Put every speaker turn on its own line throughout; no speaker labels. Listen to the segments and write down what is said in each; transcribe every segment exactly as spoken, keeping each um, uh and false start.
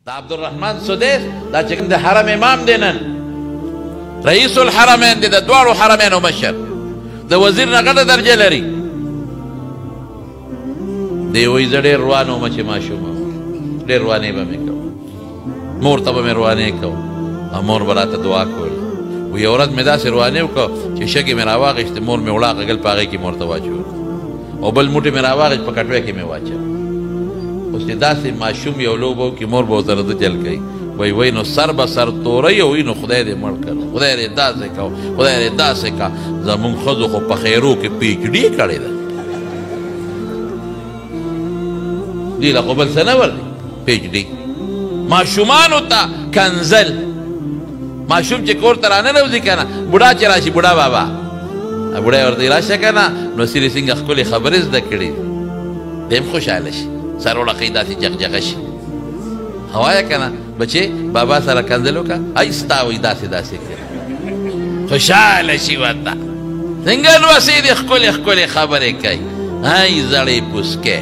دا عبدالرحمن سدیس دا چې د حرم امام دی نن رئیس الحرمین دی د دواړو حرمینو مشر د وزیر نه غټه درجه لري دی وایي زه ډېر روان وم چې ماشوم وم ډېر روانې به مې کوم مور ته به مې روانې کوم او مور به راته دعا کوله و یو ورځ مې داسې روانې وکړه چې شګې مې راواغېستې مور مې وړاقه ګل په هغې کې مور ته واچول او بل موټی مې راواغېست په کټوۍ کې مې واچول اوس چې داسې ماشوم یو لوبه وکړي مور به ورسره ده جل کوي وایي وایي نو سر به سر توری او وي نو خدای دې مړ کړه خدای دې داسې که خدای دې داسې که زمونږ ښځو خو په خیرو کې پي ایچ ډي کړې ده دې له خو بل څه نه ورځي پي ایچ ډي ماشومانو ته کنزل ماشوم چې کور ته راننوځي که نه بوډا چې راشي بوډا بابا بوډا یې ورته راشه که نه نو سیرې څنګه ښکلې خبرې زده کړي دی هم خوشحاله شي سر وړقی داسې جغجغه شي هوایه که نه بچې بابا سره کنځل وکړه ای ستا وایي داسې داسې کوي خوشحاله شي ورته څنګه لوسې دې ښکلې ښکلې خبرې کوي ای زړې پوسکې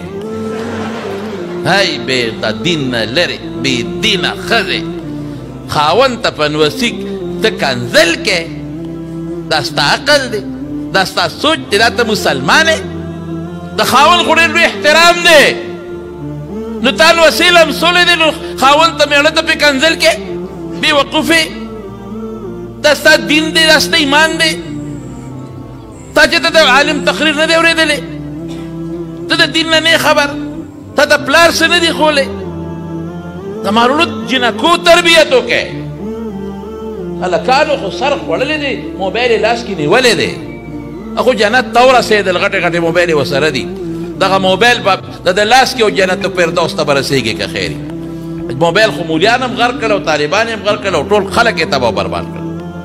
ای بې د دین نه لرې بې دینه ښځې خاوند ته په نوسیک ته کنځل کې دا ستا عقل دی دا ستا سوچ دی دا ته مسلمان یې د خاوند خو ډېر لوی احترام دی نو تا نوسې لمسولی دی نو خاوند ته مېړه ته پې کنځل کې بې وقوفې دا ستا دین دی دا ستا ایمان دی تا چې ته د عالم تقریر نه دی اورېدلی ته د دین نه نه خبر تا د پلار څه نه دی ښولی د مارونو جنکو تربیت وکړئ هلکانو خو سر خوړلی دی موبایل یې لاس کې نیولی دی هغو جنت ته ورسېدل غټې غټې موبایل یې ورسره دي دغه موبایل به د ده لاس کې او جنت فردوس ته به رسېږي که خیر موبایل خو مولیان هم غرق کړه او طالبان یې هم غرق کړه او ټول خلک یې تباه او برباد کړه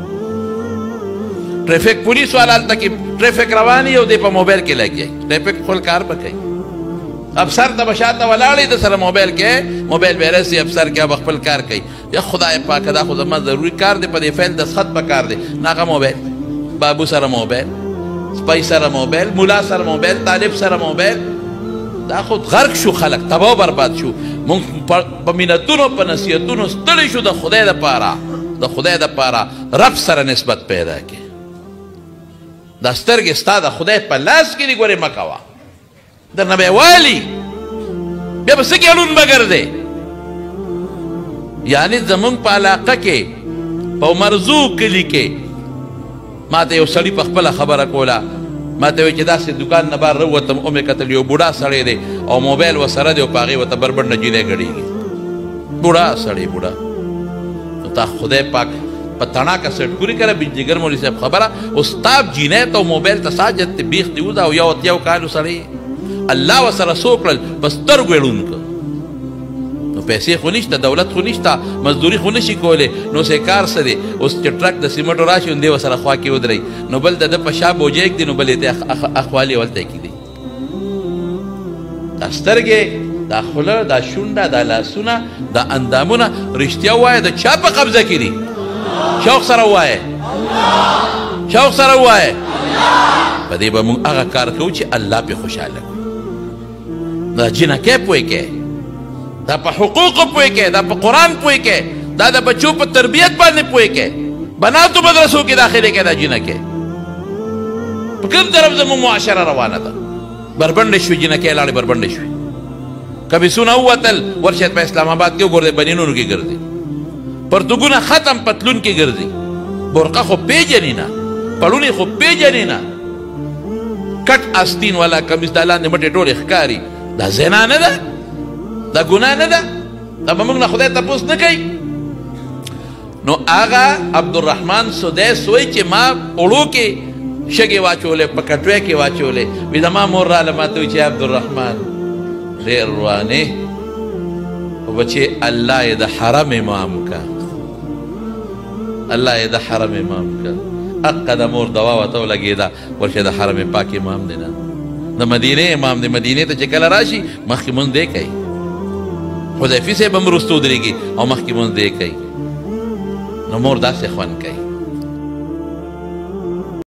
ټریفک پولیس والا هلته کې ټریفک روان وي او دی په موبایل کې لګیا ټریفک خپل کار به کوي افسر ته به شاته ولاړ د سره موبایل کې موبایل به رسي افسر کې به خپل کار کوي یا خدای پاکه دا خو زما ضروري کار دی په دې فیل دستخط پکار دی نه هغه موبایل بابو سره موبایل سپی سره موبایل مولا سره موبایل طالب سره موبایل دا خو غرق شو خلک تباه و برباد شو مونږ په منتونو په نصیحتونو ستړي شو د خدای دپاره د خدای دپاره رب سره نسبت پیدا کړي دا سترګې ستا د خدای په لاس کې دي ګورې مه کوه درنه به یې والي بیا به څه ګېړون به ګرځې یعنې زمونږ په علاقه کې په مرزو کلي کې ما ته یو سړي په خپله خبره کوله ما ته وایي چې داسې دوکان نه بار راووتم او مې کتل یو بوډا سړی دی او موبایل ورسره دی او په هغې ورته بربنډه جینۍ ګډېږي بوډا سړی بوډا نو تا خدای پاک په تڼاکه سیټ پورې کړه بنجیګر مولوي صاحب خبره استاد جینۍ ته موبایل ته ساجت بیخ دی وځه او یو اتیاو کالو سړی الله ورسره څو کړل په سترګو یې ړوند کړ نو پیسې خو نشته دولت خو نشته مزدوري خو نشي کولی نو سې کار څه دی اوس چې ټرک د سیمټو راشي نو دی ورسره خوا کې ودرئ نو بل د ده په شا بوجه ږدي نو بل یې ته اخوالي ولته یې کږدي دا سترګې دا خوله دا شونډه دا لاسونه دا اندامونه رښتیا ووایه د چا په قبضه کې دي شوق سره ووایه شوق سره ووایه په دې به موږ هغه کار کوو چې الله پې خوشحاله کړو دا جنکۍ پوه کې دا په حقوقو پوه کې دا په قرآن پوه کې دا د بچو په تربیت باندې پوه کې بناتو مدرسو کې داخلې کې دا جنکۍ په کوم طرف زموږ معاشره روانه ده بربنډې شوې جنکۍ لاړې بربنډې شوې کمیسونه ووتل ورشد په اسلام آباد کې وګورئ بنینونو کې ګرځي پرتوګونه ختم پتلون کې ګرځي برقه خو پیژنې نه پړونې خو پیژنې نه کټ آستین والا کمیس دا لاندې مټې ټولې ښکاري دا زنا نه ده دا ګناه نه ده دا به موږ نه خدای تپوس نه کوي نو هغه عبدالرحمن سدیس وایي چې ما اوړو کې شګې واچولې په کټوۍ کې واچولې وي زما مور راله ما ته وایي چې عبدالرحمن ډېر روانې خو بچې الله یې د حرم امام که الله یې د حرم امام که حقه د مور دوا ورته ولګېده ورشه د حرم پاک امام دی نه د مدینې امام دی مدینې ته چې کله راشي مخکې مونځ دی کوي حذیفي صاحب هم وروسته ودرېږي او مخکې مونځ دی کوي نو مور داسې خوند کوي